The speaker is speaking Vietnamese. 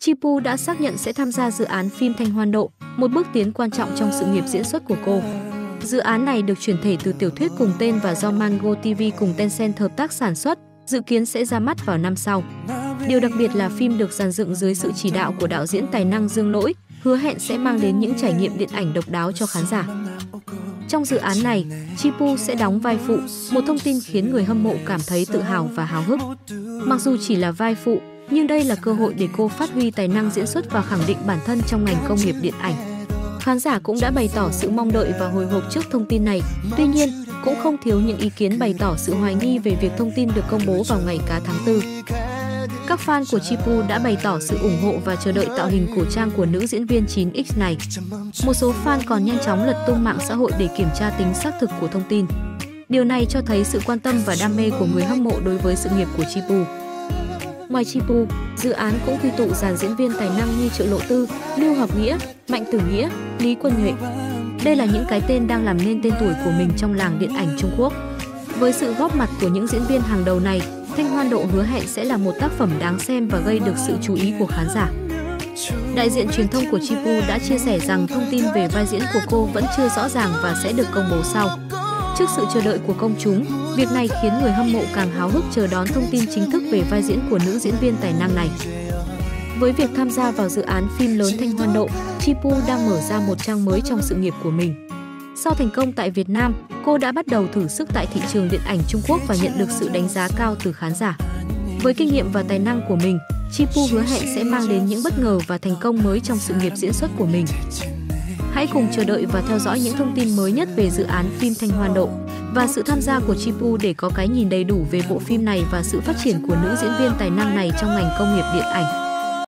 Chi Pu đã xác nhận sẽ tham gia dự án phim Thanh Hoan Độ, một bước tiến quan trọng trong sự nghiệp diễn xuất của cô. Dự án này được chuyển thể từ tiểu thuyết cùng tên và do Mango TV cùng Tencent hợp tác sản xuất, dự kiến sẽ ra mắt vào năm sau. Điều đặc biệt là phim được dàn dựng dưới sự chỉ đạo của đạo diễn tài năng Dương Lỗi, hứa hẹn sẽ mang đến những trải nghiệm điện ảnh độc đáo cho khán giả. Trong dự án này, Chi Pu sẽ đóng vai phụ, một thông tin khiến người hâm mộ cảm thấy tự hào và háo hức. Mặc dù chỉ là vai phụ, nhưng đây là cơ hội để cô phát huy tài năng diễn xuất và khẳng định bản thân trong ngành công nghiệp điện ảnh. Khán giả cũng đã bày tỏ sự mong đợi và hồi hộp trước thông tin này. Tuy nhiên, cũng không thiếu những ý kiến bày tỏ sự hoài nghi về việc thông tin được công bố vào ngày cá tháng 4. Các fan của Chi Pu đã bày tỏ sự ủng hộ và chờ đợi tạo hình cổ trang của nữ diễn viên 9X này. Một số fan còn nhanh chóng lật tung mạng xã hội để kiểm tra tính xác thực của thông tin. Điều này cho thấy sự quan tâm và đam mê của người hâm mộ đối với sự nghiệp của Chi Pu. Ngoài Chi Pu, dự án cũng quy tụ dàn diễn viên tài năng như Triệu Lộ Tư, Lưu Hợp Nghĩa, Mạnh Tử Nghĩa, Lý Quân Nhuệ. Đây là những cái tên đang làm nên tên tuổi của mình trong làng điện ảnh Trung Quốc. Với sự góp mặt của những diễn viên hàng đầu này, Thanh Hoan Độ hứa hẹn sẽ là một tác phẩm đáng xem và gây được sự chú ý của khán giả. Đại diện truyền thông của Chi Pu đã chia sẻ rằng thông tin về vai diễn của cô vẫn chưa rõ ràng và sẽ được công bố sau. Trước sự chờ đợi của công chúng, việc này khiến người hâm mộ càng háo hức chờ đón thông tin chính thức về vai diễn của nữ diễn viên tài năng này. Với việc tham gia vào dự án phim lớn Thanh Hoan Độ, Chi Pu đang mở ra một trang mới trong sự nghiệp của mình. Sau thành công tại Việt Nam, cô đã bắt đầu thử sức tại thị trường điện ảnh Trung Quốc và nhận được sự đánh giá cao từ khán giả. Với kinh nghiệm và tài năng của mình, Chi Pu hứa hẹn sẽ mang đến những bất ngờ và thành công mới trong sự nghiệp diễn xuất của mình. Hãy cùng chờ đợi và theo dõi những thông tin mới nhất về dự án phim Thanh Hoan Độ và sự tham gia của Chi Pu để có cái nhìn đầy đủ về bộ phim này và sự phát triển của nữ diễn viên tài năng này trong ngành công nghiệp điện ảnh.